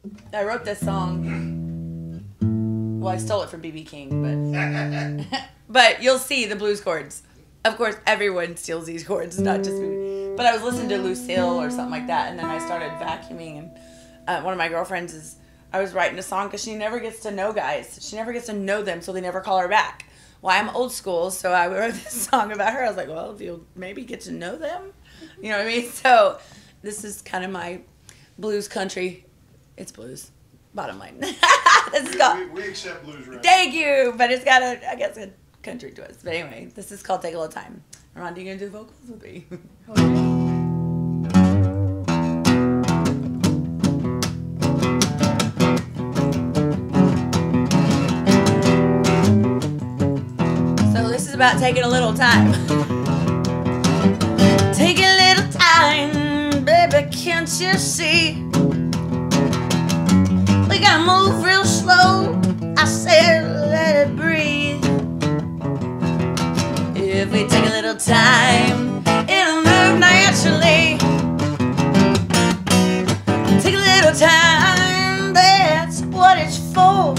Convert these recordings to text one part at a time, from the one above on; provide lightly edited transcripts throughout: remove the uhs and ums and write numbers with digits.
I wrote this song. Well, I stole it from B.B. King, but you'll see the blues chords. Of course, everyone steals these chords, not just me. But I was listening to Lucille or something like that, and then I started vacuuming. And one of my girlfriends I was writing a song because she never gets to know guys. She never gets to know them, so they never call her back. Well, I'm old school, so I wrote this song about her. I was like, well, if you'll maybe get to know them, you know what I mean? So this is kind of my blues country. It's blues, bottom line. This is called, we accept blues right. Thank you, but it's got a, I guess, a country twist. But anyway, this is called Take a Little Time. Ron, are you going to do the vocals with me? So this is about taking a little time. Take a little time, baby, can't you see? We gotta move real slow. I said let it breathe. If we take a little time, it'll move naturally. Take a little time, that's what it's for.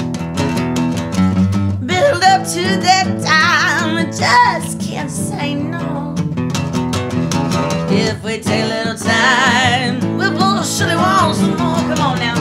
Build up to that time, I just can't say no. If we take a little time, we'll blow the silly walls some more. Come on now.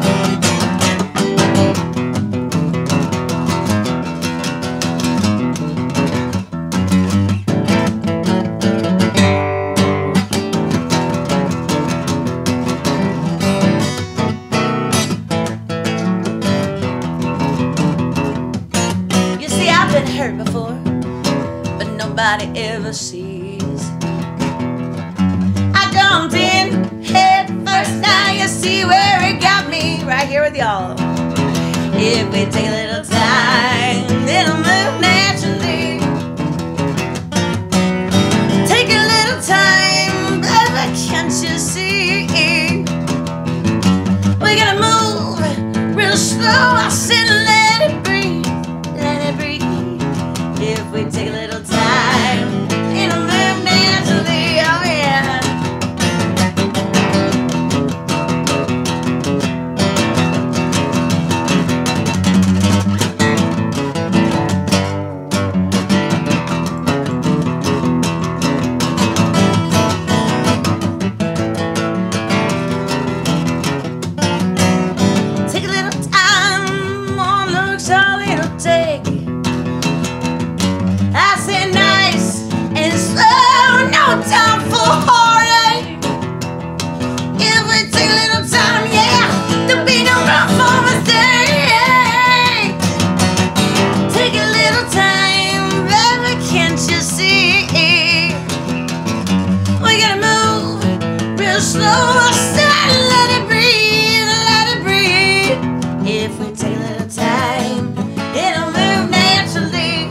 Hurt before, but nobody ever sees. I jumped in head first, now you see where it got me, right here with y'all. If we take a little time, it'll move naturally. Take a little time, baby, can't you see? We gotta move real slow, I said let it breathe, let it breathe. If we take a little time, it'll move naturally, oh yeah. Take a little time, one look's all it'll take. I said nice and slow, no time for heartache. If we take a little time, yeah, there'll be no room for mistake. Take a little time, baby, can't you see? We gotta move real slow, I said let it breathe, let it breathe. If we take a little time, it'll move naturally.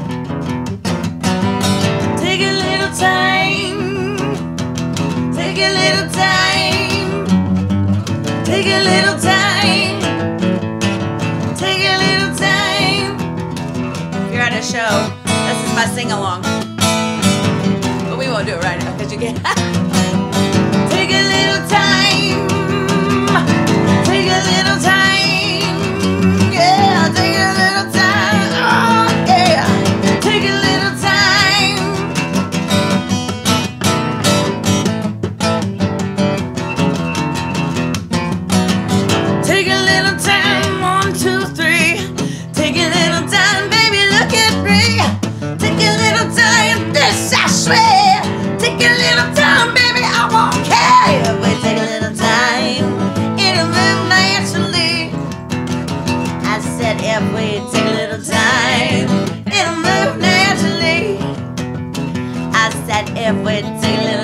Take a little time, take a little time, take a little time, take a little time. If you're at a show, this is my sing-along. But we won't do it right now because you can't. Take a little time, take a little time, yeah, take a little time, oh yeah, take a little time. Take a little time, 1, 2, 3. Take a little time, baby, look at me. Take a little time, this I swear. Take a little time, baby, I won't care. If we take a little time, it'll move naturally. I said if we take a little time, it'll move naturally. I said if we take a little